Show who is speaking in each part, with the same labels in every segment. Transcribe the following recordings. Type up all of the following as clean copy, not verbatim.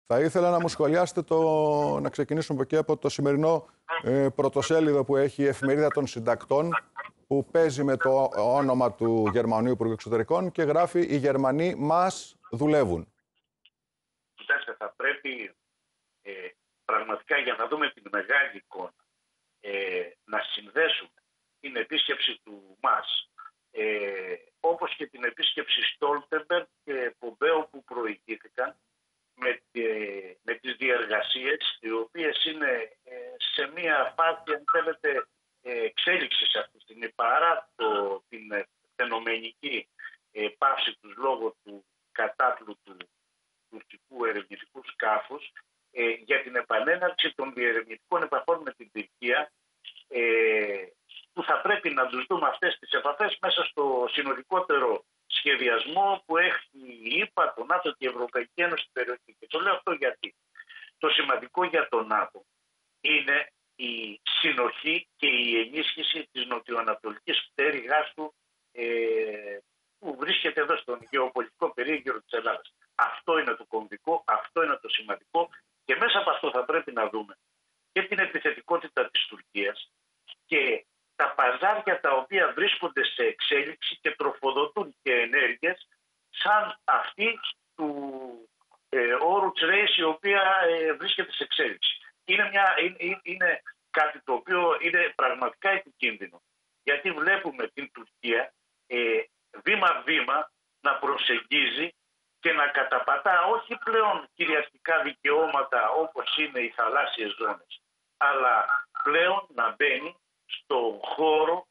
Speaker 1: Θα ήθελα να μου σχολιάσετε να ξεκινήσουμε από το σημερινό πρωτοσέλιδο που έχει η Εφημερίδα των Συντακτών, που παίζει με το όνομα του Γερμανού Υπουργού Εξωτερικών και γράφει «Οι Γερμανοί μας δουλεύουν».
Speaker 2: Κοιτάξτε, θα πρέπει πραγματικά, για να δούμε την μεγάλη εικόνα, να συνδέσουμε την επίσκεψη του ΜΑΣ, όπως και την επίσκεψη Στόλτεμπεργκ και Πομπέο που προηγήθηκαν, με τις διεργασίες, οι οποίες είναι σε μία φάση, αν θέλετε, εξέλιξης αυτή τη στιγμή, παρά την φαινομενική πάυση τους λόγω του κατάπλου του τουρκικού ερευνητικού σκάφους, για την επανέναρξη των διερευνητικών επαφών με την Τουρκία, που θα πρέπει να τους δούμε αυτές τις επαφές μέσα στο συνολικότερο σχεδιασμό που έχει η ΕΠΑ, το ΝΑΤΟ και η Ευρωπαϊκή Ένωση στην περιοχή. Και το λέω αυτό γιατί το σημαντικό για το ΝΑΤΟ είναι η συνοχή και η ενίσχυση της νοτιοανατολικής πτέρυγας του, που βρίσκεται εδώ στον γεωπολιτικό περίγυρο της Ελλάδας. Αυτό είναι το κομβικό, αυτό είναι το σημαντικό, και μέσα από αυτό θα πρέπει να δούμε και την επιθετικότητα της Τουρκίας και τα παζάρια τα οποία βρίσκονται σε εξέλιξη και τροφοδοτούν και ενέργειες σαν αυτή του Oruç Reis, η οποία βρίσκεται σε εξέλιξη. Είναι κάτι το οποίο είναι πραγματικά επικίνδυνο, γιατί βλέπουμε την Τουρκία βήμα-βήμα να προσεγγίζει και να καταπατά όχι πλέον κυριαρχικά δικαιώματα όπως είναι οι θαλάσσιες ζώνες, αλλά πλέον να μπαίνει στο χώρο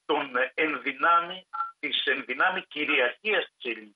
Speaker 2: της ενδυνάμει κυριαρχίας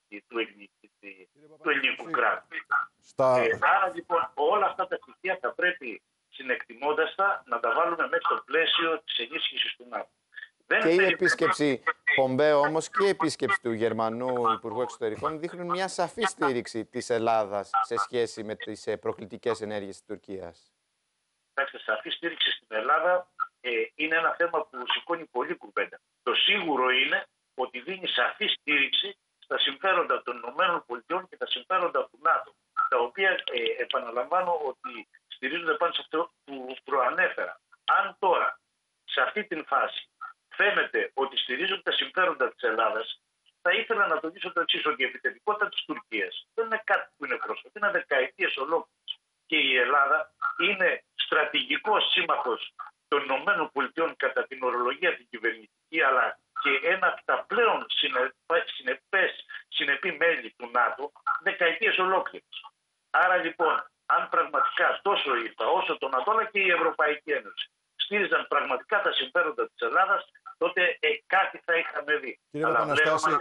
Speaker 2: του ελληνικού κράτους. Άρα λοιπόν όλα αυτά τα στοιχεία θα πρέπει, συνεκτιμώντας τα, να τα βάλουμε μέσα στο πλαίσιο της ενίσχυσης του ΝΑΤΟ.
Speaker 3: Και η επίσκεψη Πομπέο όμως και η επίσκεψη του Γερμανού Υπουργού Εξωτερικών δείχνουν μια σαφή στήριξη της Ελλάδας σε σχέση με τις προκλητικές ενέργειες της Τουρκίας.
Speaker 2: Κοιτάξτε, σαφή στήριξη στην Ελλάδα είναι ένα θέμα που σηκώνει πολλή κουβέντα. Το σίγουρο είναι ότι δίνει σαφή στήριξη στα συμφέροντα των ΗΠΑ και τα συμφέροντα του ΝΑΤΟ, τα οποία επαναλαμβάνω ότι στηρίζονται πάνω σε αυτό που προανέφερα. Αν τώρα, σε αυτή την φάση, φαίνεται ότι στηρίζονται τα συμφέροντα της Ελλάδας, θα ήθελα να τονίσω το εξής, ότι η επιθετικότητα της Τουρκίας δεν είναι κάτι που είναι πρόσφατο, είναι δεκαετίες ολόκληρες. Και η Ελλάδα είναι στρατηγικός σύμμαχος των ΗΠΑ κατά την ορολογία την κυβερνητική, αλλά και ένα από τα πλέον συνεπή μέλη του ΝΑΤΟ δεκαετίες ολόκληρες. Άρα λοιπόν, αν πραγματικά τόσο η ΕΠΑ όσο το ΝΑΤΟ, αλλά και η Ευρωπαϊκή Ένωση στήριζαν πραγματικά τα συμφέροντα της Ελλάδας, τότε κάτι θα είχαμε δει.
Speaker 1: Κύριε Παπαναστάση,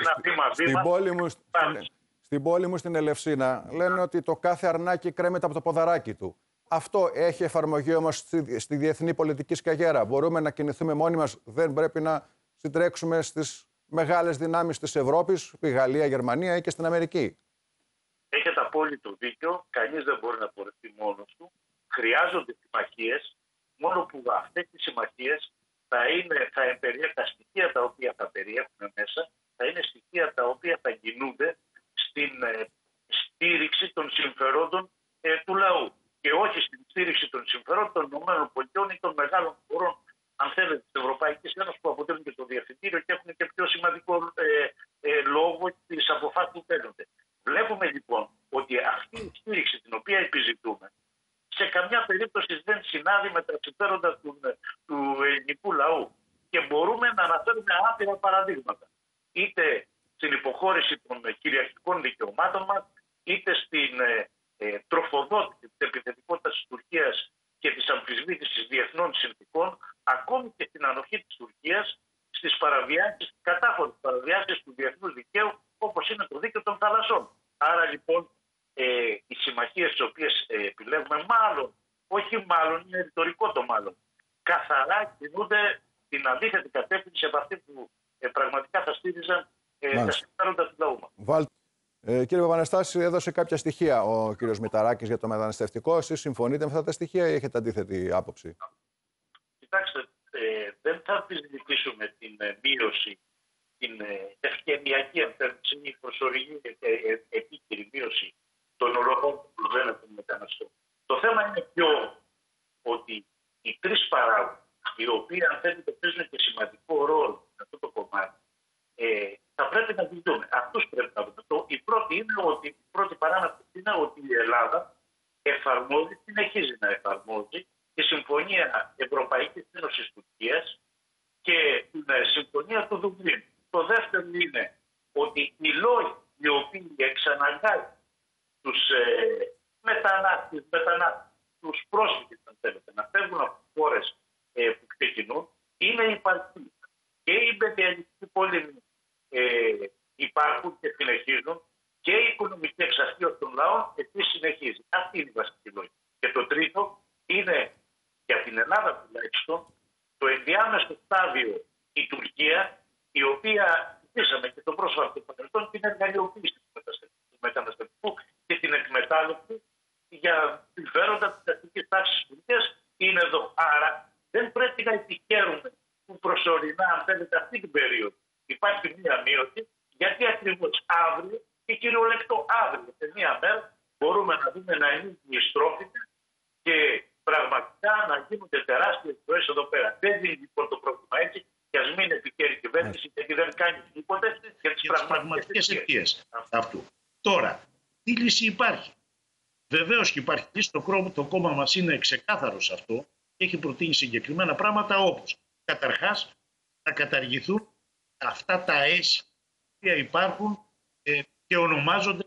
Speaker 1: στην πόλη μου στην Ελευσίνα λένε ότι το κάθε αρνάκι κρέμεται από το ποδαράκι του. Αυτό έχει εφαρμογή όμως στη διεθνή πολιτική σκαγέρα? Μπορούμε να κινηθούμε μόνοι μας? Δεν πρέπει να συντρέξουμε στις μεγάλες δυνάμεις της Ευρώπης, στη Γαλλία, Γερμανία ή και στην Αμερική?
Speaker 2: Έχετε απόλυτο δίκιο. Κανείς δεν μπορεί να πορευτεί μόνος του. Χρειάζονται συμμαχίες, μόνο που αυτές τις συμμαχίες τα στοιχεία τα οποία θα περιέχουν μέσα θα είναι στοιχεία τα οποία θα κινούνται στην στήριξη των συμφερόντων του λαού και όχι στην στήριξη των συμφερόντων των ΗΠΑ ή των μεγάλων χωρών, αν θέλετε, της Ευρωπαϊκής Ένωσης, που αποτελούν και το διευθυντήριο και έχουν και πιο σημαντικό λόγο στις αποφάσεις που παίρνονται. Βλέπουμε λοιπόν ότι αυτή η στήριξη την οποία επιζητούμε σε καμιά περίπτωση δεν συνάδει με τα συμφέροντα του ελληνικού λαού. Και μπορούμε να αναφέρουμε άπειρα παραδείγματα. Είτε στην υποχώρηση των κυριαρχικών δικαιωμάτων μας, είτε στην τροφοδότηση της επιθετικότητας της Τουρκίας και της αμφισβήτησης διεθνών συνθηκών, ακόμη και στην ανοχή της Τουρκίας στις παραβιάσεις, κατάφορες παραβιάσεις του διεθνούς δικαίου, όπως είναι το δίκαιο των θαλασσών. Άρα λοιπόν οι συμμαχίες τις οποίες επιλέγουμε, είναι ρητορικό το μάλλον, καθαρά κινούνται την αντίθετη κατεύθυνση από αυτή που πραγματικά θα στήριζαν τα συμφέροντα του λαού μας.
Speaker 1: Κύριε Παπαναστάση, έδωσε κάποια στοιχεία ο κύριος Μηταράκης για το μεταναστευτικό. Εσείς συμφωνείτε με αυτά τα στοιχεία ή έχετε αντίθετη άποψη?
Speaker 2: Κοιτάξτε, δεν θα αμφισβητήσουμε την μείωση, την ευκαιριακή, η προσωρινή επίκαιρη μείωση των ροών που βαίνουν ξεχνάμε πιο ότι οι τρεις παράγοντες, οι οποίοι αν θέλετε παίζουν και σημαντικό ρόλο σε αυτό το κομμάτι, θα πρέπει να τους δούμε. Αυτούς πρέπει να δούμε. Η πρώτη παράμετρο είναι ότι η Ελλάδα συνεχίζει να εφαρμόζει τη Συμφωνία Ευρωπαϊκής Ένωσης Τουρκίας και την Συμφωνία του Δουβλίνου. Το δεύτερο είναι ότι οι λόγοι οι οποίοι εξαναγκάζουν τους μετανάστες, τους πρόσφυγες, αν θέλετε, να φεύγουν από τις χώρες που ξεκινούν, είναι υπαρκτοί. Και οι υπεριαλιστικοί πόλεμοι υπάρχουν και συνεχίζουν και η οικονομική εξαρτία των λαών επίσης συνεχίζει. Αυτή είναι η βασική λόγη. Και το τρίτο είναι για την Ελλάδα τουλάχιστον το ενδιάμεσο στάδιο η Τουρκία, η οποία ζήσαμε και το πρόσφατο παρελθόν την εργαλειοποίηση του μεταναστευτικού και την εκμετάλλευση για συμφέροντα της αστικής τάξης της Τουρκίας είναι εδώ. Άρα δεν πρέπει να επικαίρουμε που προσωρινά, αν θέλετε, αυτή την περίοδο υπάρχει μία μείωση, γιατί ακριβώς αύριο και κυριολεκτό αύριο σε μία μέρα μπορούμε να δούμε να είναι στρόφιτα και πραγματικά να γίνονται τεράστιες ζωές εδώ πέρα. Δεν είναι λοιπόν το πρόβλημα έτσι και ας μην επικαίρει η κυβέρνηση γιατί δεν κάνει τίποτε για τις πραγματικές αιτίες
Speaker 4: αυτού. Τώρα, τι λύση υπάρχει? Βεβαίως και υπάρχει λύση. Το κόμμα μας είναι ξεκάθαρο σε αυτό και έχει προτείνει συγκεκριμένα πράγματα όπως καταρχάς να καταργηθούν αυτά τα έσυ που υπάρχουν και ονομάζονται.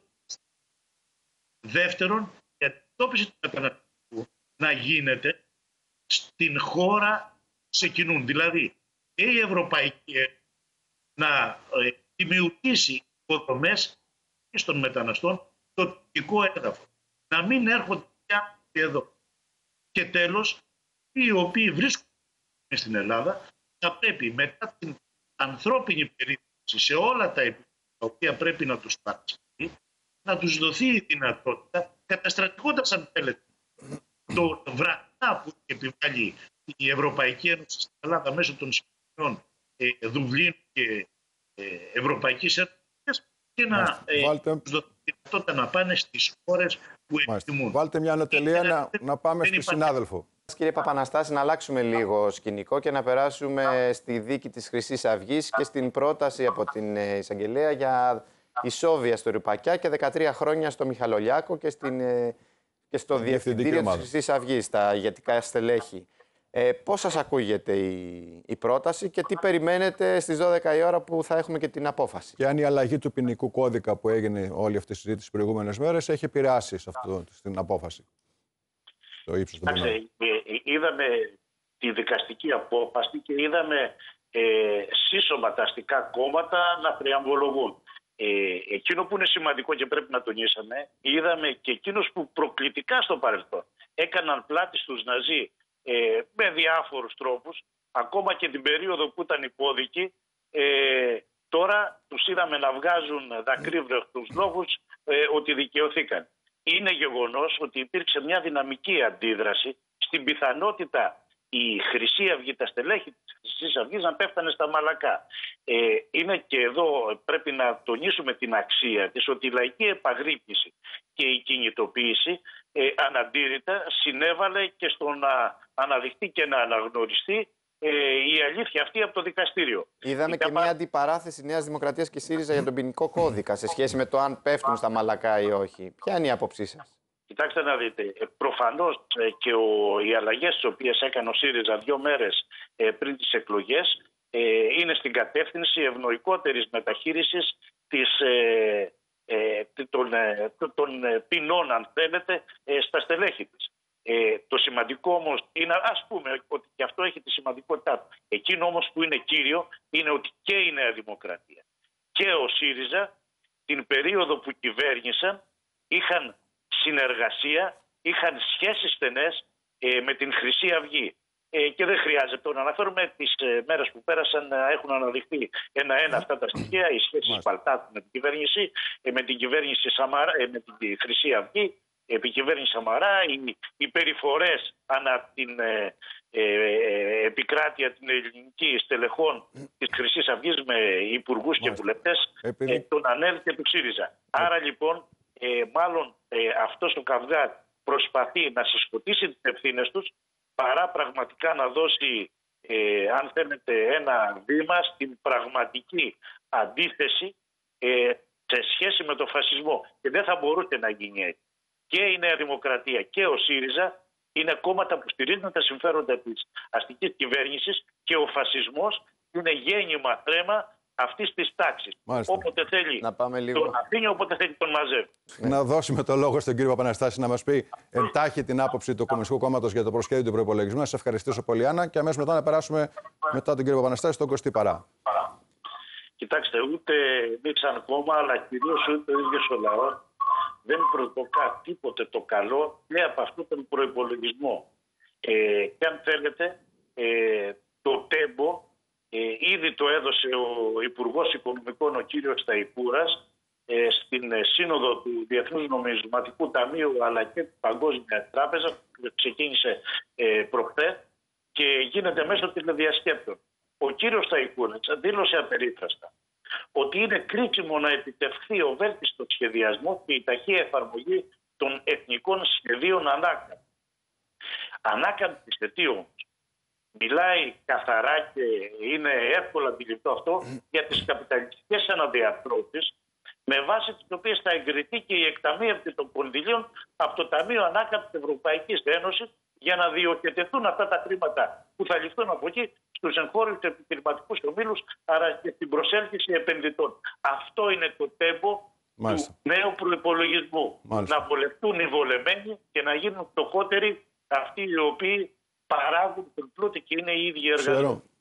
Speaker 4: Δεύτερον, η αντιμετώπιση του μεταναστευτικού να γίνεται στην χώρα που ξεκινούν. Δηλαδή, και η Ευρωπαϊκή Ένωση να δημιουργήσει υποδομές των μεταναστών στο τοπικό έδαφος. Να μην έρχονται πια εδώ. Και τέλος, οι οποίοι βρίσκονται στην Ελλάδα θα πρέπει μετά την ανθρώπινη περίπτωση σε όλα τα επίπεδα τα οποία πρέπει να τους παρασχεθεί, να τους δοθεί η δυνατότητα, καταστρατηγώντας αν θέλετε το βραχά που επιβάλλει η Ευρωπαϊκή Ένωση στην Ελλάδα μέσω των συμφωνιών Δουβλίνου και Ευρωπαϊκής Ένωσης και να τους δοθεί η δυνατότητα να πάνε στις χώρες που επιθυμούν.
Speaker 1: Βάλτε μια ανατελεία να πάμε στη συνάδελφο.
Speaker 3: Κύριε Παπαναστάση, να αλλάξουμε λίγο σκηνικό και να περάσουμε στη δίκη της Χρυσής Αυγής και στην πρόταση από την εισαγγελέα για ισόβια στο Ρουπακιά και 13 χρόνια στο Μιχαλολιάκο και στο Διευθυντήριο της Χρυσής Αυγής, τα ηγετικά στελέχη. Πώς σας ακούγεται η πρόταση και τι περιμένετε στις 12 η ώρα που θα έχουμε και την απόφαση?
Speaker 1: Και αν η αλλαγή του ποινικού κώδικα που έγινε όλη αυτή η συζήτηση τις προηγούμενες μέρες έχει επηρεάσει στην απόφαση?
Speaker 2: Είδαμε τη δικαστική απόφαση και είδαμε σύσσωμα τα αστικά κόμματα να πριαμβολογούν. Εκείνο που είναι σημαντικό και πρέπει να τονίσαμε, είδαμε και εκείνους που προκλητικά στο παρελθόν έκαναν πλάτη στους Ναζί με διάφορους τρόπους, ακόμα και την περίοδο που ήταν υπόδικοι, τώρα τους είδαμε να βγάζουν δακρύβρεχτους λόγους ότι δικαιωθήκαν. Είναι γεγονός ότι υπήρξε μια δυναμική αντίδραση στην πιθανότητα η Χρυσή Αυγή, τα στελέχη της Χρυσής Αυγής να πέφτανε στα μαλακά. Είναι και εδώ πρέπει να τονίσουμε την αξία της, ότι η λαϊκή επαγρύπνηση και η κινητοποίηση αναντήρητα συνέβαλε και στο να αναδειχθεί και να αναγνωριστεί η αλήθεια αυτή από το δικαστήριο.
Speaker 3: Είδαμε και μια αντιπαράθεση Νέας Δημοκρατίας και ΣΥΡΙΖΑ για τον ποινικό κώδικα σε σχέση με το αν πέφτουν στα μαλακά ή όχι. Ποια είναι η άποψή σας?
Speaker 2: Κοιτάξτε να δείτε, προφανώς και οι αλλαγές τις οποίες έκανε ο ΣΥΡΙΖΑ 2 μέρες πριν τις εκλογές είναι στην κατεύθυνση ευνοϊκότερης μεταχείρισης των ποινών, αν θέλετε, στα στελέχη της. Το σημαντικό όμως είναι, ας πούμε ότι και αυτό έχει τη σημαντικότητά του. Εκείνο όμως που είναι κύριο είναι ότι και η Νέα Δημοκρατία και ο ΣΥΡΙΖΑ την περίοδο που κυβέρνησαν είχαν συνεργασία, είχαν σχέσεις στενές με την Χρυσή Αυγή. Και δεν χρειάζεται να αναφέρουμε τις μέρες που πέρασαν να έχουν αναδειχθεί ένα-ένα αυτά τα στοιχεία, οι σχέσεις Παλτάτου με την κυβέρνηση, με την Χρυσή Αυγή, επικυβέρνηση Σαμαρά, οι περιφορές ανά την επικράτεια την ελληνική στελεχών της Χρυσής Αυγής με υπουργούς και βουλευτές, τον ΑΝΕΛ και του ΣΥΡΙΖΑ. Άρα λοιπόν μάλλον αυτός ο καυγάς προσπαθεί να συσκοτήσει τις ευθύνες τους παρά πραγματικά να δώσει, αν θέλετε, ένα βήμα στην πραγματική αντίθεση σε σχέση με τον φασισμό. Και δεν θα μπορούσε να γίνει έτσι. Και η Νέα Δημοκρατία και ο ΣΥΡΙΖΑ είναι κόμματα που στηρίζουν τα συμφέροντα της αστικής κυβέρνησης και ο φασισμός είναι γέννημα θρέμα αυτής της τάξης. Όποτε θέλει τον αφήνει, όποτε θέλει τον μαζεύει.
Speaker 1: Να δώσουμε το λόγο στον κύριο Παπαναστάση να μας πει εντάχει την άποψη του Κομμουνιστικού Κόμματος για το προσχέδιο του προϋπολογισμού. Να σας ευχαριστήσω πολύ, Άννα, και αμέσως μετά να περάσουμε μετά τον κύριο Παπαναστάση στον Κωστή Παρά.
Speaker 2: Κοιτάξτε, ούτε εμείς σαν κόμμα, αλλά κυρίως ούτε ο ίδιος ο λαός δεν προδοκά τίποτε το καλό και από αυτόν τον προϋπολογισμό. Και αν θέλετε, το τέμπο ήδη το έδωσε ο Υπουργός Οικονομικών, ο κύριος Σταϊκούρας, στην Σύνοδο του Διεθνούς Νομισματικού Ταμείου αλλά και της Παγκόσμιας Τράπεζας, που ξεκίνησε προχθές και γίνεται μέσω τηλεδιασκέπτων. Ο κύριος Σταϊκούρας δήλωσε απερίφραστα ότι είναι κρίσιμο να επιτευχθεί ο βέλτιστος σχεδιασμός και η ταχεία εφαρμογή των εθνικών σχεδίων ανάκαμψης. Ανάκαμψης σε τι όμως? Μιλάει καθαρά και είναι εύκολα αντιληπτό αυτό για τις καπιταλιστικές αναδιαρθρώσεις, με βάση τις οποίες θα εγκριθεί και η εκταμείευση των κονδυλίων από το Ταμείο Ανάκαμψης της Ευρωπαϊκής Ένωσης για να διοχετευτούν αυτά τα χρήματα που θα ληφθούν από εκεί στους εγχώριους επιχειρηματικούς ομίλους, άρα και στην προσέλκυση επενδυτών. Αυτό είναι το τέμπο του νέου προϋπολογισμού. Να βολευτούν οι βολεμένοι και να γίνουν φτωχότεροι αυτοί οι οποίοι παράγουν τον πλούτη και είναι οι ίδιοι εργαζόμενοι.